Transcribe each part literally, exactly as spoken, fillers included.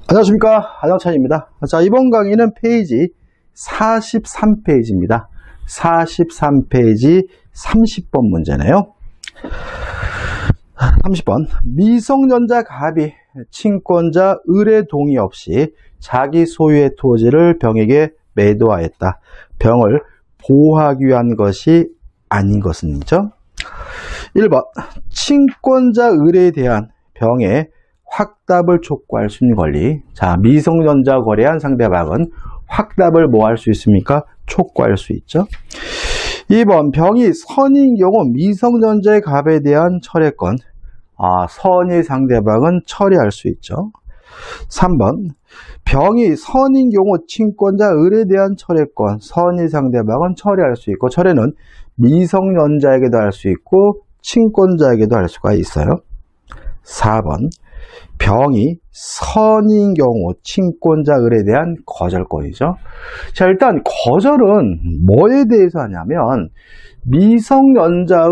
안녕하십니까, 안영찬입니다. 자, 이번 강의는 페이지 사십삼 페이지입니다. 사십삼 페이지 삼십 번 문제네요. 삼십 번. 미성년자 갑이 친권자 의뢰 동의 없이 자기 소유의 토지를 병에게 매도하였다. 병을 보호하기 위한 것이 아닌 것은이죠. 일 번. 친권자 의뢰에 대한 병의 확답을 촉구할 수 있는 권리. 자, 미성년자 거래한 상대방은 확답을 뭐 할 수 있습니까? 촉구할 수 있죠. 이 번. 병이 선인 경우 미성년자의 갑에 대한 철회권. 아, 선의 상대방은 철회할 수 있죠. 삼 번. 병이 선인 경우 친권자 을에 대한 철회권. 선의 상대방은 철회할 수 있고, 철회는 미성년자에게도 할 수 있고 친권자에게도 할 수가 있어요. 사 번. 병이 선인 경우 친권자 을에 대한 거절권이죠. 자, 일단 거절은 뭐에 대해서 하냐면 미성년자의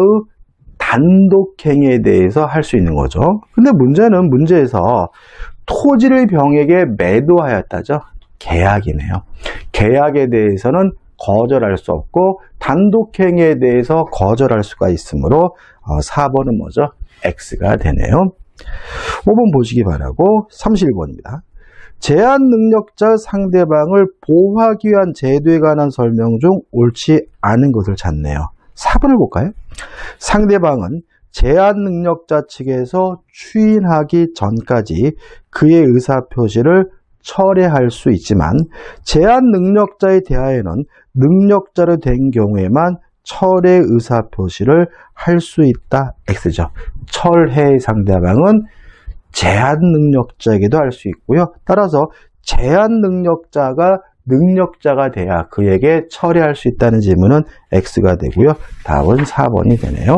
단독행위에 대해서 할 수 있는 거죠. 근데 문제는 문제에서 토지를 병에게 매도하였다죠. 계약이네요. 계약에 대해서는 거절할 수 없고 단독행위에 대해서 거절할 수가 있으므로 사 번은 뭐죠? X가 되네요. 오 번 보시기 바라고. 삼십일 번입니다. 제한 능력자 상대방을 보호하기 위한 제도에 관한 설명 중 옳지 않은 것을 찾네요. 사 번을 볼까요? 상대방은 제한 능력자 측에서 추인하기 전까지 그의 의사표시를 철회할 수 있지만 제한 능력자에 대하여는 능력자로 된 경우에만 철회 의사표시를 할 수 있다. X죠. 철회의 상대방은 제한 능력자에게도 할 수 있고요. 따라서 제한 능력자가 능력자가 돼야 그에게 철회할 수 있다는 질문은 X가 되고요. 답은 사 번이 되네요.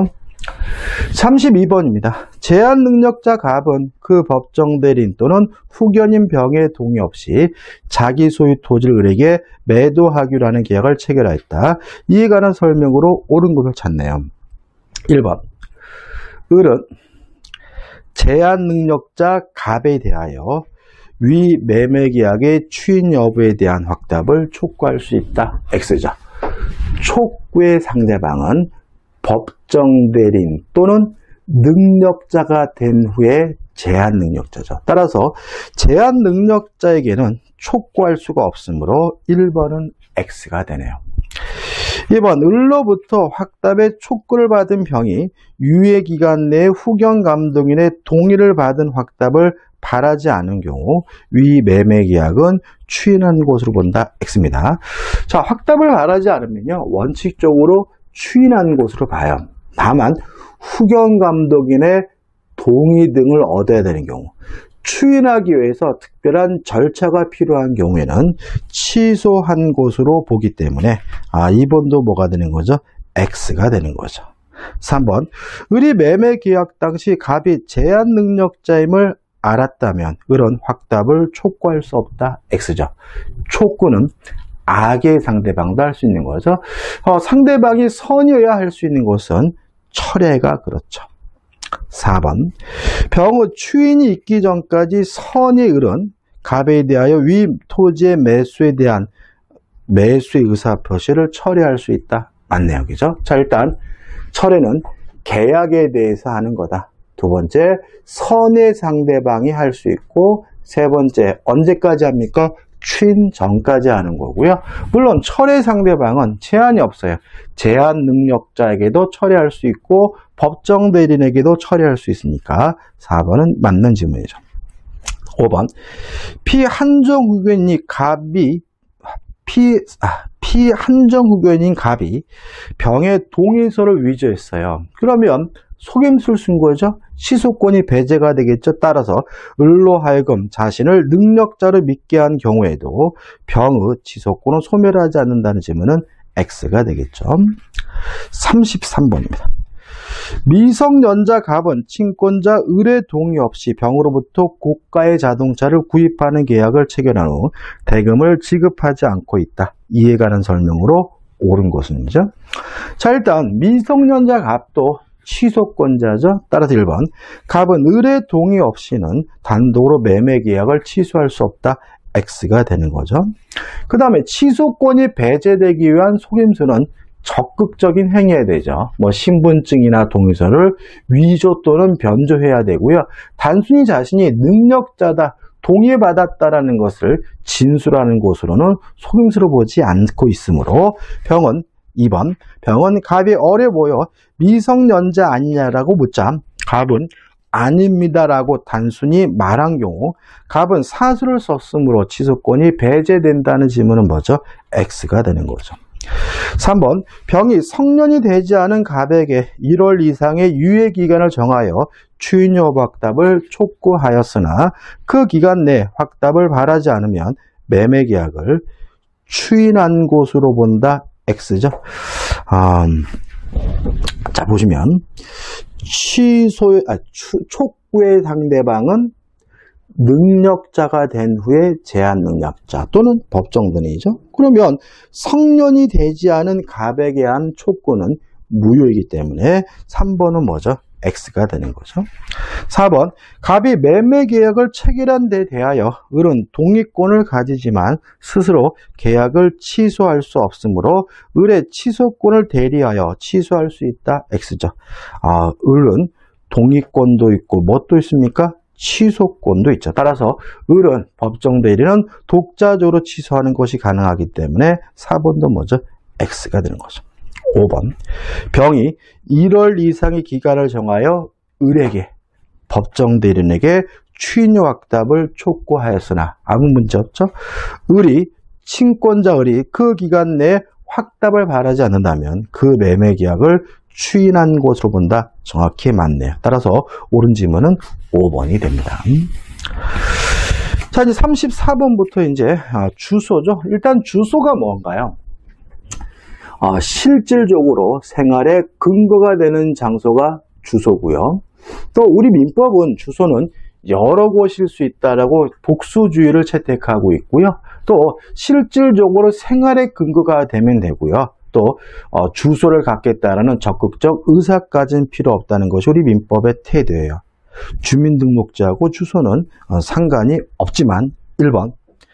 삼십이 번입니다. 제한 능력자 갑은 그 법정 대리인 또는 후견인 병의 동의 없이 자기 소유 토지를 을에게 매도하기로 하는 계약을 체결하였다. 이에 관한 설명으로 옳은 것을 찾네요. 일 번. 을은 제한 능력자 갑에 대하여 위 매매 계약의 추인 여부에 대한 확답을 촉구할 수 있다. X죠. 촉구의 상대방은 법정 대리인 또는 능력자가 된 후에 제한 능력자죠. 따라서 제한 능력자에게는 촉구할 수가 없으므로 일 번은 X가 되네요. 이 번. 을로부터 확답의 촉구를 받은 병이 유예기간 내에 후견 감독인의 동의를 받은 확답을 바라지 않은 경우 위 매매계약은 추인한 것으로 본다. X입니다. 자, 확답을 바라지 않으면요, 원칙적으로 추인한 것으로 봐요. 다만 후견 감독인의 동의 등을 얻어야 되는 경우, 추인하기 위해서 특별한 절차가 필요한 경우에는 취소한 것으로 보기 때문에 아, 이 번도 뭐가 되는 거죠? X가 되는 거죠. 삼 번. 을이 매매 계약 당시 갑이 제한 능력자임을 알았다면 을은 확답을 촉구할 수 없다. X죠. 촉구는 악의 상대방도 할 수 있는 거죠. 어, 상대방이 선이어야 할 수 있는 것은 철회가 그렇죠. 사 번. 병의 추인이 있기 전까지 선의 을은 갑에 대하여 위 토지의 매수에 대한 매수의 의사표시를 철회할 수 있다. 맞네요. 그죠? 자, 일단 철회는 계약에 대해서 하는 거다. 두 번째, 선의 상대방이 할 수 있고, 세 번째, 언제까지 합니까? 추인 전까지 하는 거고요. 물론 철회 상대방은 제한이 없어요. 제한 능력자에게도 철회할 수 있고 법정 대리인에게도 철회할 수 있으니까 사 번은 맞는 질문이죠. 오 번. 피한정 후견인 갑이 피, 아, 피한정 후견인 갑이 병의 동의서를 위조했어요. 그러면 속임수를 쓴 거죠. 취소권이 배제가 되겠죠. 따라서 을로 하여금 자신을 능력자로 믿게 한 경우에도 병의 취소권을 소멸하지 않는다는 질문은 X가 되겠죠. 삼십삼 번입니다. 미성년자 갑은 친권자 을의 동의 없이 병으로부터 고가의 자동차를 구입하는 계약을 체결한 후 대금을 지급하지 않고 있다. 이에 관한 설명으로 옳은 것은죠. 자, 일단 미성년자 갑도 취소권자죠. 따라서 일 번 갑은 을의 동의 없이는 단독으로 매매 계약을 취소할 수 없다. X가 되는 거죠. 그 다음에 취소권이 배제되기 위한 속임수는 적극적인 행위해야 되죠. 뭐 신분증이나 동의서를 위조 또는 변조해야 되고요. 단순히 자신이 능력자다, 동의받았다라는 것을 진술하는 것으로는 속임수로 보지 않고 있으므로 병은 이 번 병은 갑이 어려 보여 미성년자 아니냐라고 묻자 갑은 아닙니다라고 단순히 말한 경우 갑은 사수를 썼으므로 취소권이 배제된다는 질문은 뭐죠? X가 되는 거죠. 삼 번 병이 성년이 되지 않은 갑에게 일 월 이상의 유예기간을 정하여 추인료 확답을 촉구하였으나 그 기간 내 확답을 바라지 않으면 매매계약을 추인한 것으로 본다. X죠. 음, 자 보시면 취소, 아, 추, 촉구의 상대방은 능력자가 된 후에 제한 능력자 또는 법정등이죠. 그러면 성년이 되지 않은 갑에게 한 촉구는 무효이기 때문에 삼 번은 뭐죠? X가 되는 거죠. 사 번 갑이 매매 계약을 체결한 데 대하여 을은 동의권을 가지지만 스스로 계약을 취소할 수 없으므로 을의 취소권을 대리하여 취소할 수 있다. X죠. 아, 을은 동의권도 있고 뭣도 있습니까? 취소권도 있죠. 따라서 을은 법정 대리는 독자적으로 취소하는 것이 가능하기 때문에 사 번도 뭐죠? X가 되는 거죠. 오 번 병이 일 월 이상의 기간을 정하여 을에게 법정 대리인에게 추인료 확답을 촉구하였으나 아무 문제 없죠. 을이 친권자 을이 그 기간 내에 확답을 바라지 않는다면 그 매매 계약을 추인한 것으로 본다. 정확히 맞네요. 따라서 옳은 질문은 오 번이 됩니다. 자, 이제 삼십사 번부터 이제 주소죠. 일단 주소가 뭔가요? 어, 실질적으로 생활의 근거가 되는 장소가 주소고요. 또 우리 민법은 주소는 여러 곳일 수 있다라고 복수주의를 채택하고 있고요. 또 실질적으로 생활의 근거가 되면 되고요. 또 어, 주소를 갖겠다라는 적극적 의사까지는 필요 없다는 것이 우리 민법의 태도예요. 주민등록지하고 주소는 어, 상관이 없지만 일 번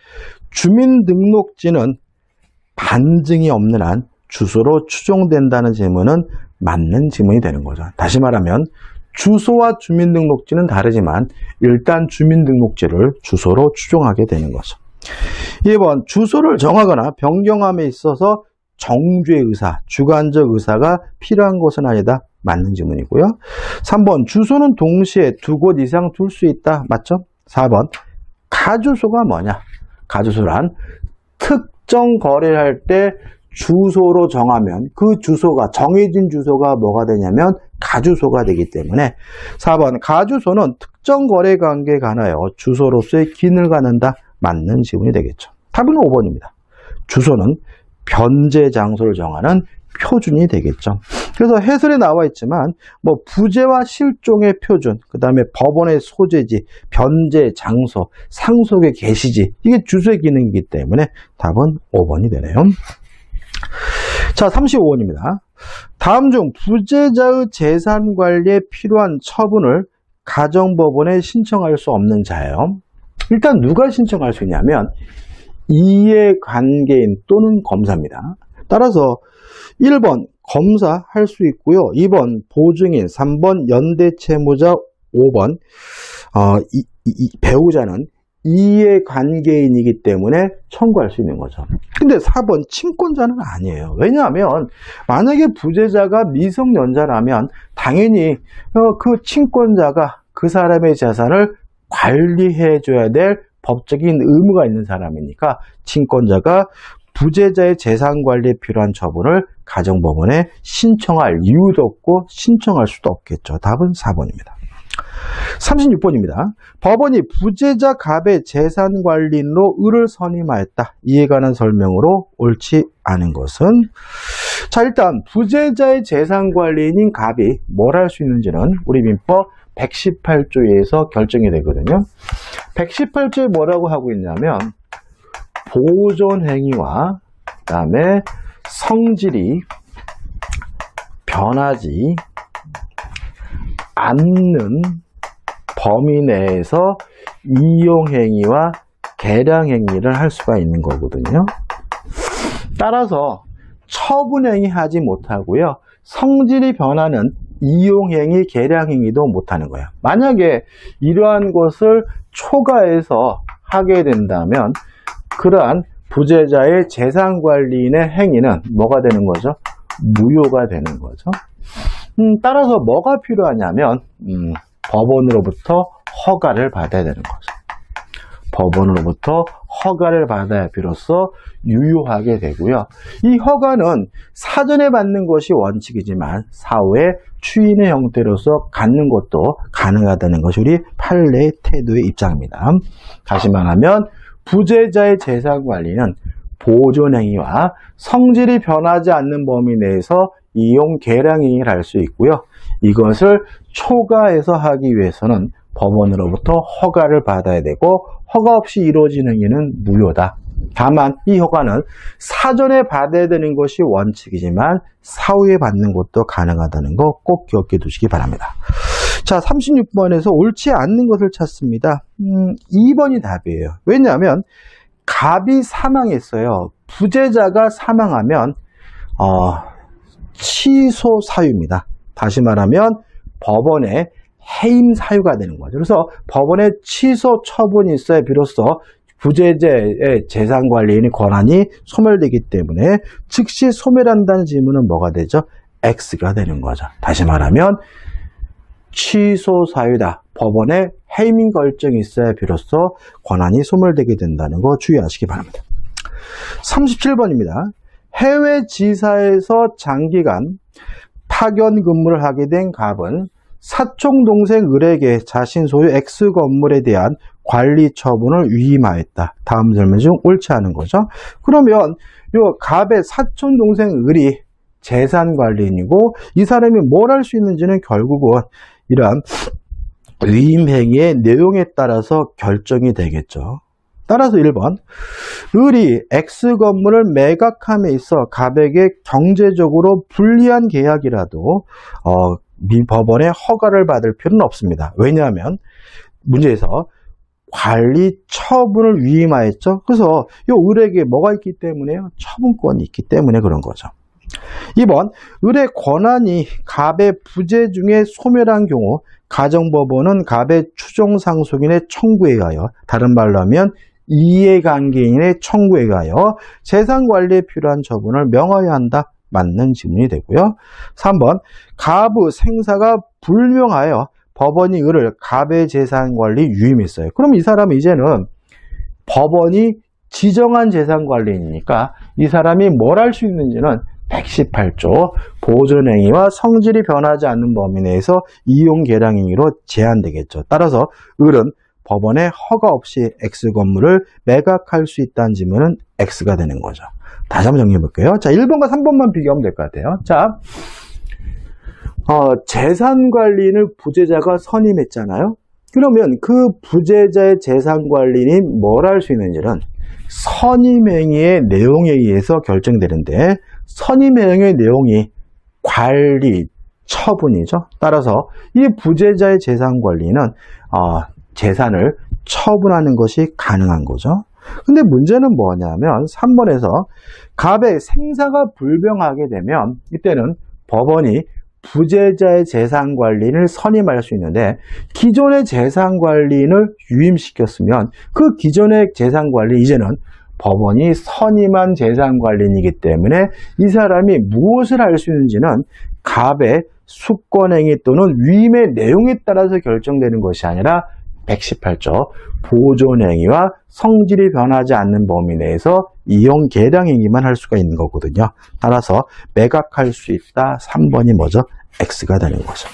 주민등록지는 반증이 없는 한 주소로 추정된다는 질문은 맞는 질문이 되는 거죠. 다시 말하면 주소와 주민등록지는 다르지만 일단 주민등록지를 주소로 추정하게 되는 거죠. 이 번 주소를 정하거나 변경함에 있어서 정주의 의사, 주관적 의사가 필요한 것은 아니다. 맞는 질문이고요. 삼 번 주소는 동시에 두 곳 이상 둘 수 있다. 맞죠? 사 번 가주소가 뭐냐? 가주소란 특정 거래를 할 때 주소로 정하면 그 주소가 정해진 주소가 뭐가 되냐면 가주소가 되기 때문에 사 번 가주소는 특정 거래 관계에 관하여 주소로서의 기능을 갖는다. 맞는 질문이 되겠죠. 답은 오 번입니다. 주소는 변제 장소를 정하는 표준이 되겠죠. 그래서 해설에 나와 있지만 뭐 부재와 실종의 표준, 그 다음에 법원의 소재지, 변제 장소, 상속의 게시지, 이게 주소의 기능이기 때문에 답은 오 번이 되네요. 자, 삼십오 번입니다. 다음 중 부재자의 재산 관리에 필요한 처분을 가정법원에 신청할 수 없는 자예요. 일단 누가 신청할 수 있냐면 이해관계인 또는 검사입니다. 따라서 일 번 검사 할 수 있고요. 이 번 보증인, 삼 번 연대채무자, 오 번 어, 이, 이, 배우자는 이해관계인이기 때문에 청구할 수 있는 거죠. 근데 사 번 친권자는 아니에요. 왜냐하면 만약에 부재자가 미성년자라면 당연히 어, 그 친권자가 그 사람의 재산을 관리해 줘야 될 법적인 의무가 있는 사람이니까 친권자가 부재자의 재산 관리에 필요한 처분을 가정법원에 신청할 이유도 없고 신청할 수도 없겠죠. 답은 사 번입니다. 삼십육 번입니다. 법원이 부재자 갑의 재산관리인으로 을을 선임하였다. 이에 관한 설명으로 옳지 않은 것은 자 일단 부재자의 재산관리인인 갑이 뭘 할 수 있는지는 우리 민법 백십팔 조에서 결정이 되거든요. 백십팔 조에 뭐라고 하고 있냐면 보존 행위와 그 다음에 성질이 변하지 않는 범위 내에서 이용행위와 계량행위를 할 수가 있는 거거든요. 따라서 처분행위 하지 못하고요. 성질이 변하는 이용행위, 계량행위도 못하는 거예요. 만약에 이러한 것을 초과해서 하게 된다면 그러한 부재자의 재산관리인의 행위는 뭐가 되는 거죠? 무효가 되는 거죠. 음, 따라서 뭐가 필요하냐면 음, 법원으로부터 허가를 받아야 되는 거죠. 법원으로부터 허가를 받아야 비로소 유효하게 되고요. 이 허가는 사전에 받는 것이 원칙이지만 사후에 추인의 형태로서 갖는 것도 가능하다는 것이 우리 판례의 태도의 입장입니다. 다시 말하면 부재자의 재산관리는 보존행위와 성질이 변하지 않는 범위 내에서 이용 계량행위를 할 수 있고요. 이것을 초과해서 하기 위해서는 법원으로부터 허가를 받아야 되고 허가 없이 이루어진 행위는 무효다. 다만 이 허가는 사전에 받아야 되는 것이 원칙이지만 사후에 받는 것도 가능하다는 거 꼭 기억해 두시기 바랍니다. 자, 삼십육 번에서 옳지 않는 것을 찾습니다. 음, 이 번이 답이에요. 왜냐하면 갑이 사망했어요. 부재자가 사망하면 어, 취소 사유입니다. 다시 말하면 법원에 해임 사유가 되는 거죠. 그래서 법원에 취소 처분이 있어야 비로소 부재자의 재산관리인의 권한이 소멸되기 때문에 즉시 소멸한다는 질문은 뭐가 되죠? X가 되는 거죠. 다시 말하면 취소 사유다. 법원에 해임 결정이 있어야 비로소 권한이 소멸되게 된다는 거 주의하시기 바랍니다. 삼십칠 번입니다. 해외 지사에서 장기간 파견 근무를 하게 된 갑은 사촌 동생 을에게 자신 소유 X 건물에 대한 관리 처분을 위임하였다. 다음 질문 중 옳지 않은 거죠. 그러면 요 갑의 사촌 동생 을이 재산 관리인이고 이 사람이 뭘 할 수 있는지는 결국은 이러한 위임 행위의 내용에 따라서 결정이 되겠죠. 따라서 일 번 을이 X 건물을 매각함에 있어 갑에게 경제적으로 불리한 계약이라도 어, 법원의 허가를 받을 필요는 없습니다. 왜냐하면 문제에서 관리 처분을 위임하였죠. 그래서 이 을에게 뭐가 있기 때문에요? 처분권이 있기 때문에 그런 거죠. 이 번 을의 권한이 갑의 부재 중에 소멸한 경우 가정법원은 갑의 추종상속인의 청구에 의하여, 다른 말로 하면 이해관계인의 청구에 의하여 재산관리에 필요한 처분을 명하여야 한다. 맞는 질문이 되고요. 삼 번 갑의 생사가 불명하여 법원이 을을 갑의 재산관리 유임했어요. 그럼 이 사람은 이제는 법원이 지정한 재산관리인이니까 이 사람이 뭘 할 수 있는지는 백십팔 조 보존행위와 성질이 변하지 않는 범위 내에서 이용계량행위로 제한되겠죠. 따라서 을은 법원의 허가 없이 X 건물을 매각할 수 있다는 질문은 X가 되는 거죠. 다시 한번 정리해 볼게요. 자, 일 번과 삼 번만 비교하면 될 것 같아요. 자, 어, 재산관리인을 부재자가 선임했잖아요. 그러면 그 부재자의 재산관리인이 뭘 할 수 있는지는 선임행위의 내용에 의해서 결정되는데 선임행위의 내용이 관리, 처분이죠. 따라서 이 부재자의 재산관리는 어, 재산을 처분하는 것이 가능한 거죠. 근데 문제는 뭐냐면 삼 번에서 갑의 생사가 불명하게 되면 이때는 법원이 부재자의 재산관리인을 선임할 수 있는데 기존의 재산관리인을 유임시켰으면 그 기존의 재산관리 이제는 법원이 선임한 재산관리인이기 때문에 이 사람이 무엇을 할 수 있는지는 갑의 수권행위 또는 위임의 내용에 따라서 결정되는 것이 아니라 백십팔 조 보존행위와 성질이 변하지 않는 범위 내에서 이용 계량행위만 할 수가 있는 거거든요. 따라서 매각할 수 있다. 삼 번이 뭐죠? X가 되는 거죠.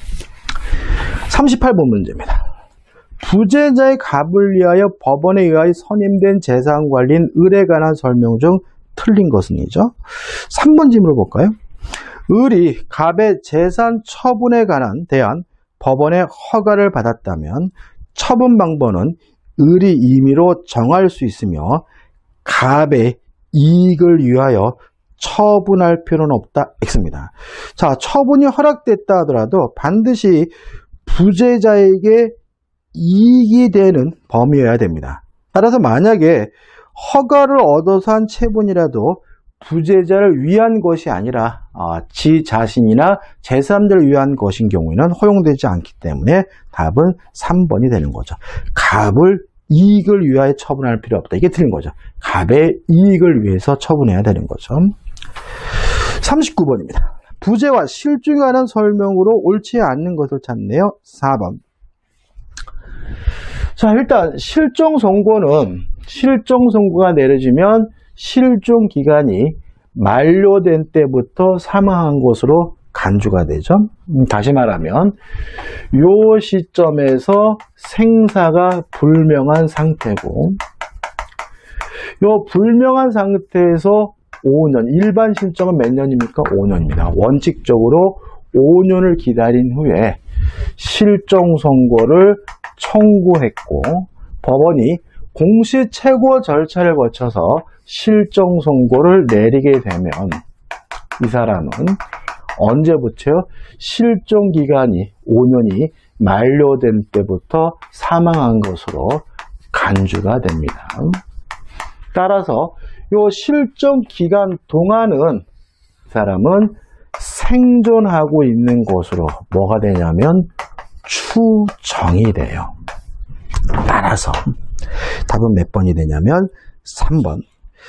삼십팔 번 문제입니다. 부재자의 갑을 위하여 법원에 의하여 선임된 재산관리인 을에 관한 설명 중 틀린 것은이죠. 삼 번 질문을 볼까요? 을이 갑의 재산 처분에 관한 대한 법원의 허가를 받았다면 처분 방법은 을이 임의로 정할 수 있으며 갑의 이익을 위하여 처분할 필요는 없다. X입니다. 자, 처분이 허락됐다 하더라도 반드시 부재자에게 이익이 되는 범위여야 됩니다. 따라서 만약에 허가를 얻어서 한 처분이라도 부재자를 위한 것이 아니라 어, 지 자신이나 제삼자를 위한 것인 경우에는 허용되지 않기 때문에 답은 삼 번이 되는 거죠. 갑을 이익을 위하여 처분할 필요 없다. 이게 틀린 거죠. 갑의 이익을 위해서 처분해야 되는 거죠. 삼십구 번입니다. 부재와 실종에 관한 설명으로 옳지 않는 것을 찾네요. 사 번. 자, 일단 실종 선고는 실종 선고가 내려지면 실종 기간이 만료된 때부터 사망한 것으로 간주가 되죠. 다시 말하면 이 시점에서 생사가 불명한 상태고, 이 불명한 상태에서 오 년, 일반 실정은 몇 년입니까? 오 년입니다. 원칙적으로 오 년을 기다린 후에 실종 선고를 청구했고 법원이 공시 최고 절차를 거쳐서 실종 선고를 내리게 되면 이 사람은 언제부터요? 실종 기간이 오 년이 만료된 때부터 사망한 것으로 간주가 됩니다. 따라서 이 실종 기간 동안은 이 사람은 생존하고 있는 것으로 뭐가 되냐면 추정이 돼요. 따라서 답은 몇 번이 되냐면 삼 번.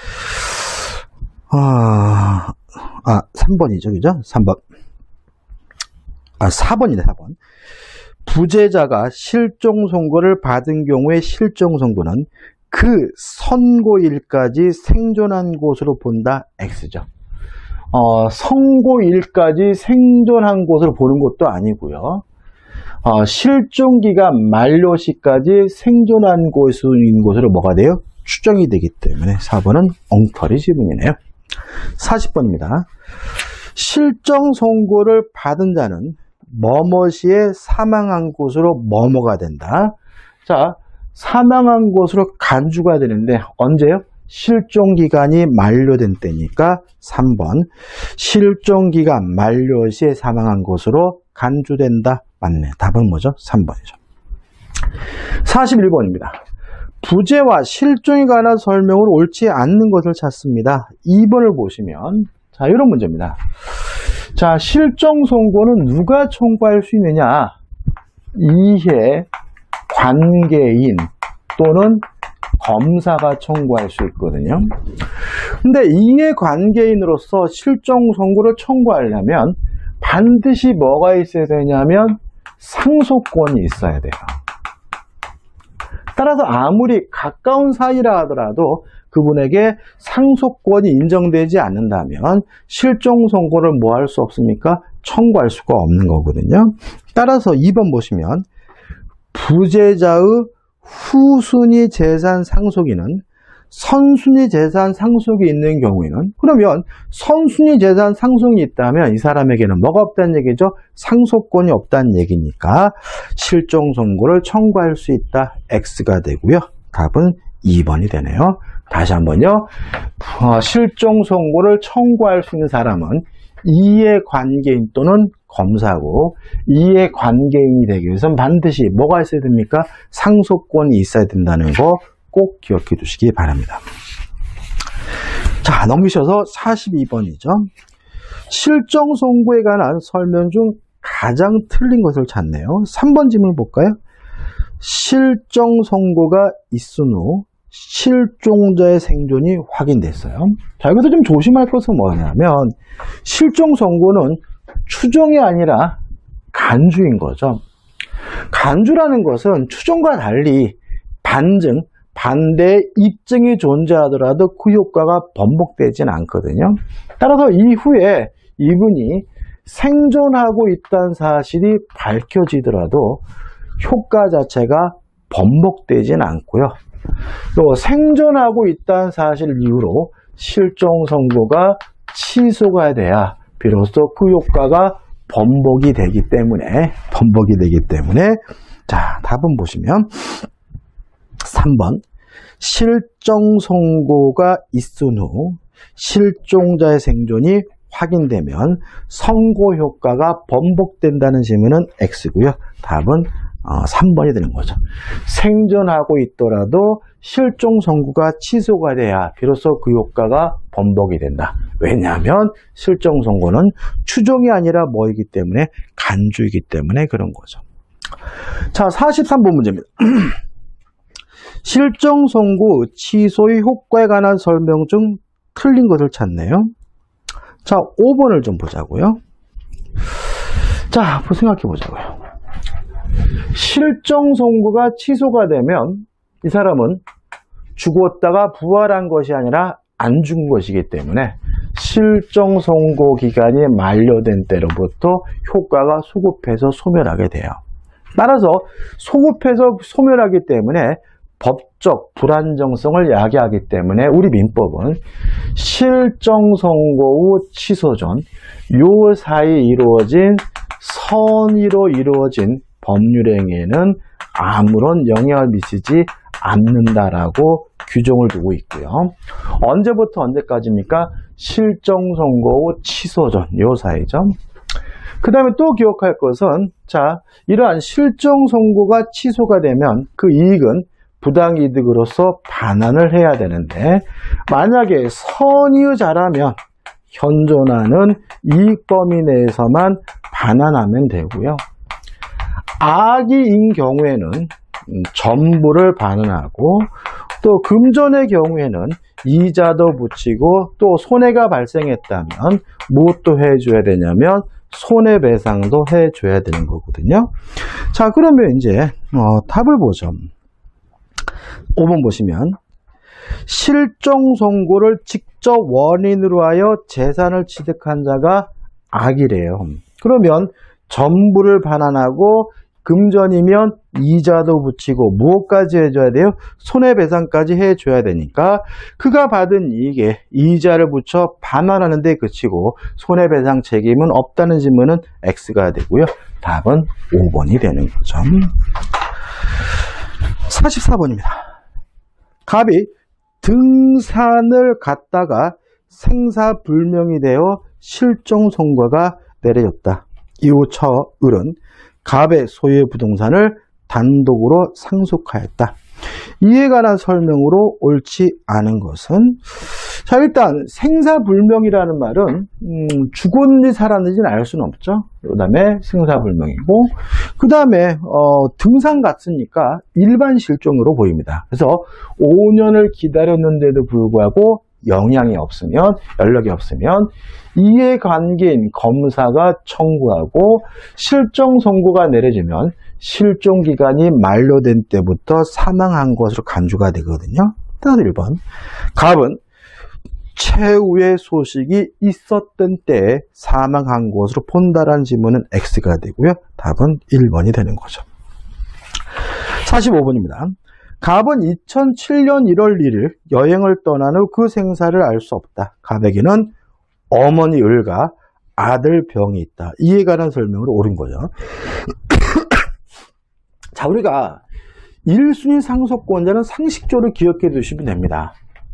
아, 아 삼 번이죠. 그죠? 삼 번. 아, 사 번이네, 사 번. 부재자가 실종 선고를 받은 경우에 실종 선고는 그 선고일까지 생존한 것으로 본다. X죠. 어, 선고일까지 생존한 것으로 보는 것도 아니고요. 어, 실종기간 만료시까지 생존한 것인 것으로 뭐가 돼요? 추정이 되기 때문에 사 번은 엉터리 지문이네요. 사십 번입니다. 실종 선고를 받은 자는 뭐뭐시에 사망한 것으로 뭐뭐가 된다. 자, 사망한 것으로 간주가 되는데 언제요? 실종기간이 만료된 때니까 삼 번. 실종기간 만료 시에 사망한 것으로 간주된다. 맞네. 답은 뭐죠? 삼 번이죠. 사십일 번입니다. 부재와 실종에 관한 설명을 옳지 않는 것을 찾습니다. 이 번을 보시면 자, 이런 문제입니다. 자, 실종 선고는 누가 청구할 수 있느냐? 이해 관계인 또는 검사가 청구할 수 있거든요. 근데 이해 관계인으로서 실종 선고를 청구하려면 반드시 뭐가 있어야 되냐면 상속권이 있어야 돼요. 따라서 아무리 가까운 사이라 하더라도 그분에게 상속권이 인정되지 않는다면 실종 선고를 뭐 할 수 없습니까? 청구할 수가 없는 거거든요. 따라서 이 번 보시면 부재자의 후순위 재산 상속인은 선순위 재산 상속이 있는 경우에는, 그러면 선순위 재산 상속이 있다면 이 사람에게는 뭐가 없다는 얘기죠? 상속권이 없다는 얘기니까 실종 선고를 청구할 수 있다. X가 되고요. 답은 이 번이 되네요. 다시 한번요. 어, 실종 선고를 청구할 수 있는 사람은 이해관계인 또는 검사고, 이해관계인이 되기 위해서는 반드시 뭐가 있어야 됩니까? 상속권이 있어야 된다는 거 꼭 기억해 두시기 바랍니다. 자, 넘기셔서 사십이 번이죠. 실종 선고에 관한 설명 중 가장 틀린 것을 찾네요. 삼 번 질문 볼까요? 실종 선고가 있은 후 실종자의 생존이 확인됐어요. 자, 여기서 좀 조심할 것은 뭐냐면 실종 선고는 추정이 아니라 간주인 거죠. 간주라는 것은 추정과 달리 반증, 반대의 입증이 존재하더라도 그 효과가 번복되진 않거든요. 따라서 이후에 이분이 생존하고 있다는 사실이 밝혀지더라도 효과 자체가 번복되진 않고요. 또 생존하고 있다는 사실 이후로 실종 선고가 취소가 돼야 비로소 그 효과가 번복이 되기 때문에 번복이 되기 때문에 자, 답은 보시면 삼 번 실종 선고가 있은 후 실종자의 생존이 확인되면 선고 효과가 번복된다는 질문은 X고요. 답은 어, 삼 번이 되는 거죠. 생존하고 있더라도 실종 선고가 취소가 돼야 비로소 그 효과가 번복이 된다. 왜냐하면 실종 선고는 추종이 아니라 뭐이기 때문에 간주이기 때문에 그런 거죠. 자, 사십삼 번 문제입니다. 실종 선고 취소의 효과에 관한 설명 중 틀린 것을 찾네요. 자, 오 번을 좀 보자고요. 자, 한번 생각해 보자고요. 실종 선고가 취소가 되면 이 사람은 죽었다가 부활한 것이 아니라 안 죽은 것이기 때문에 실종 선고 기간이 만료된 때로부터 효과가 소급해서 소멸하게 돼요. 따라서 소급해서 소멸하기 때문에 법적 불안정성을 야기하기 때문에 우리 민법은 실종 선고 후 취소 전 요 사이 이루어진 선의로 이루어진 법률행위에는 아무런 영향을 미치지 않는다라고 규정을 두고 있고요. 언제부터 언제까지입니까? 실종 선고 후 취소 전 요 사이죠. 그 다음에 또 기억할 것은 자, 이러한 실종 선고가 취소가 되면 그 이익은 부당이득으로서 반환을 해야 되는데 만약에 선의자라면 현존하는 이익 범위 내에서만 반환하면 되고요. 악의인 경우에는 전부를 반환하고 또 금전의 경우에는 이자도 붙이고 또 손해가 발생했다면 무엇도 해줘야 되냐면 손해배상도 해줘야 되는 거거든요. 자, 그러면 이제 어, 답을 보죠. 오 번 보시면 실종 선고를 직접 원인으로 하여 재산을 취득한 자가 악이래요. 그러면 전부를 반환하고 금전이면 이자도 붙이고 무엇까지 해줘야 돼요? 손해배상까지 해줘야 되니까 그가 받은 이익에 이자를 붙여 반환하는 데 그치고 손해배상 책임은 없다는 질문은 X가 되고요. 답은 오 번이 되는 거죠. 사십사 번입니다. 갑이 등산을 갔다가 생사불명이 되어 실종 선고가 내려졌다. 이후 처을은 갑의 소유의 부동산을 단독으로 상속하였다. 이에 관한 설명으로 옳지 않은 것은 자, 일단 생사불명이라는 말은 음, 죽었는지 살았는지는 알 수는 없죠. 그 다음에 생사불명이고 그 다음에 어, 등산 갔으니까 일반 실종으로 보입니다. 그래서 오 년을 기다렸는데도 불구하고 영향이 없으면 연락이 없으면 이해관계인 검사가 청구하고 실종 선고가 내려지면 실종 기간이 만료된 때부터 사망한 것으로 간주가 되거든요. 일단 일 번 갑은 최후의 소식이 있었던 때에 사망한 것으로 본다라는 질문은 X가 되고요. 답은 일 번이 되는 거죠. 사십오 번입니다. 갑은 이천칠 년 일월 일일 여행을 떠난 후 그 생사를 알 수 없다. 갑에게는 어머니 을과 아들 병이 있다. 이에 관한 설명으로 옳은 거죠. 자, 우리가 일 순위 상속권자는 상식적으로 기억해 두시면 됩니다.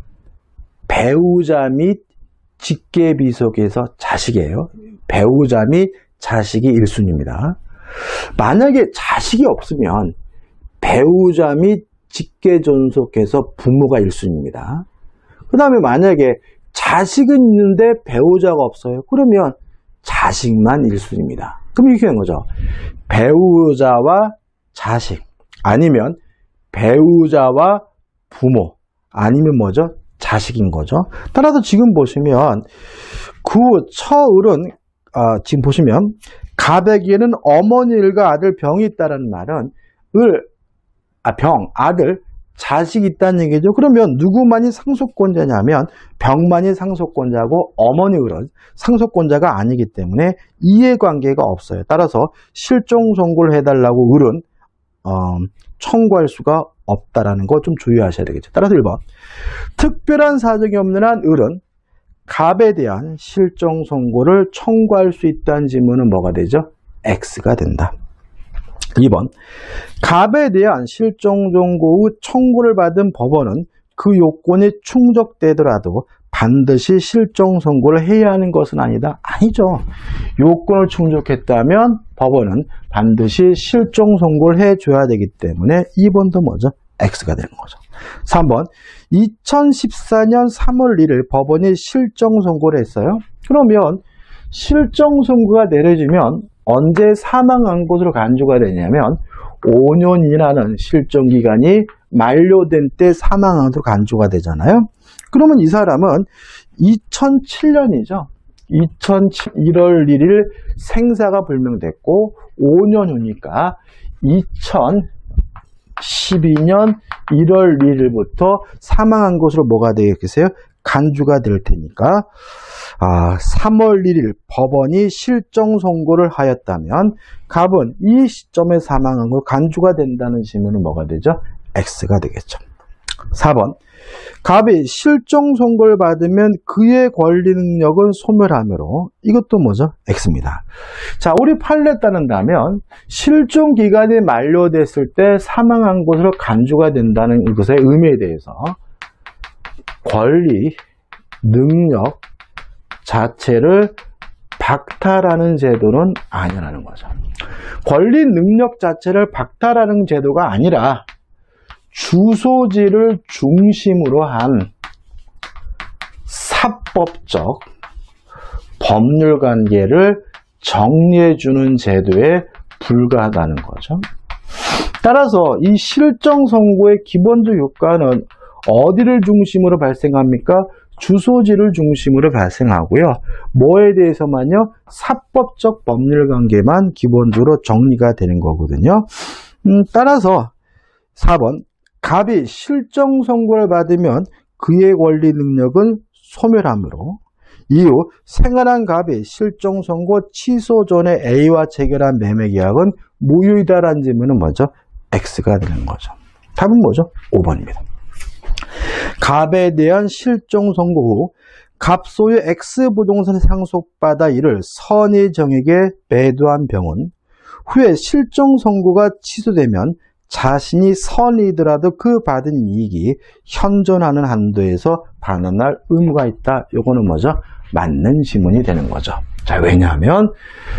배우자 및 직계비속에서 자식이에요. 배우자 및 자식이 일 순위입니다. 만약에 자식이 없으면 배우자 및 직계존속해서 부모가 일 순위입니다. 그 다음에 만약에 자식은 있는데 배우자가 없어요. 그러면 자식만 일 순위입니다. 그럼 이렇게 되는 거죠. 배우자와 자식 아니면 배우자와 부모 아니면 뭐죠? 자식인 거죠. 따라서 지금 보시면 그 처을은 어, 지금 보시면 갑에게는 어머니 을과 아들 병이 있다는 말은 을, 아, 병, 아들, 자식이 있다는 얘기죠. 그러면 누구만이 상속권자냐면 병만이 상속권자고 어머니 을은 상속권자가 아니기 때문에 이해관계가 없어요. 따라서 실종 선고를 해달라고 을은 어, 청구할 수가 없다라는 거 좀 주의하셔야 되겠죠. 따라서 일 번 특별한 사정이 없는 한 을은 갑에 대한 실종 선고를 청구할 수 있다는 질문은 뭐가 되죠? X가 된다. 이 번 갑에 대한 실종 선고 후 청구를 받은 법원은 그 요건이 충족되더라도 반드시 실종 선고를 해야 하는 것은 아니다. 아니죠. 요건을 충족했다면 법원은 반드시 실종 선고를 해줘야 되기 때문에 이 번도 뭐죠? X가 되는 거죠. 삼 번, 이천십사 년 삼월 일일 법원이 실종 선고를 했어요. 그러면 실종 선고가 내려지면 언제 사망한 것으로 간주가 되냐면 오 년이라는 실종 기간이 만료된 때 사망한 것으로 간주가 되잖아요. 그러면 이 사람은 이천칠 년이죠. 이천칠 년 일월 일일 생사가 불명됐고 오 년 후니까 이천십이 년 일월 일일부터 사망한 것으로 뭐가 되겠어요? 간주가 될 테니까 아, 삼월 일일 법원이 실종 선고를 하였다면 갑은 이 시점에 사망한 걸 간주가 된다는 질문은 뭐가 되죠? X가 되겠죠. 사 번, 갑이 실종 선고를 받으면 그의 권리 능력은 소멸하므로 이것도 뭐죠? X입니다. 자, 우리 판례 따른다면 실종 기간이 만료됐을 때 사망한 것으로 간주가 된다는 것의 의미에 대해서 권리 능력 자체를 박탈하는 제도는 아니라는 거죠. 권리 능력 자체를 박탈하는 제도가 아니라 주소지를 중심으로 한 사법적 법률 관계를 정리해주는 제도에 불과하다는 거죠. 따라서 이 실종 선고의 기본적 효과는 어디를 중심으로 발생합니까? 주소지를 중심으로 발생하고요. 뭐에 대해서만요? 사법적 법률 관계만 기본적으로 정리가 되는 거거든요. 음, 따라서 사 번, 갑이 실종 선고를 받으면 그의 권리 능력은 소멸하므로 이후 생활한 갑이 실종 선고 취소 전에 A와 체결한 매매 계약은 무효이다라는 질문은 뭐죠? X가 되는 거죠. 답은 뭐죠? 오 번입니다. 갑에 대한 실종 선고 후 갑 소유 X 부동산에 상속받아 이를 선의정에게 매도한 병은 후에 실종 선고가 취소되면 자신이 선이더라도 그 받은 이익이 현존하는 한도에서 반환할 의무가 있다. 요거는 뭐죠? 맞는 지문이 되는 거죠. 자, 왜냐하면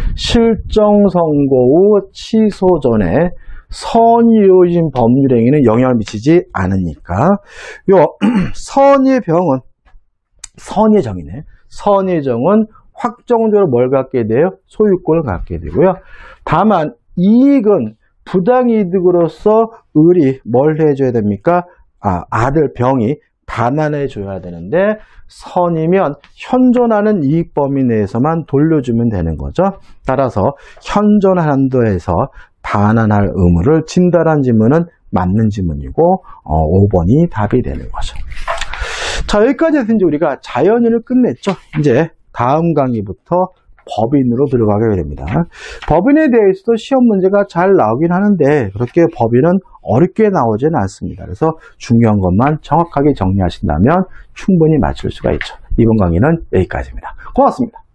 실종 선고 후 취소 전에 선이 이루어진 법률행위는 영향을 미치지 않으니까 요 선의 병은 선의 정이네. 선의 정은 확정적으로 뭘 갖게 돼요? 소유권을 갖게 되고요. 다만 이익은 부당이득으로서 을이 뭘 해줘야 됩니까? 아, 아들 병이 반환해 줘야 되는데 선이면 현존하는 이익 범위 내에서만 돌려주면 되는 거죠. 따라서 현존 한도에서 반환할 의무를 진다란 지문은 맞는 지문이고 어, 오 번이 답이 되는 거죠. 자, 여기까지 해서 이제 우리가 자연인을 끝냈죠. 이제 다음 강의부터 법인으로 들어가게 됩니다. 법인에 대해서도 시험 문제가 잘 나오긴 하는데 그렇게 법인은 어렵게 나오지는 않습니다. 그래서 중요한 것만 정확하게 정리하신다면 충분히 맞출 수가 있죠. 이번 강의는 여기까지입니다. 고맙습니다.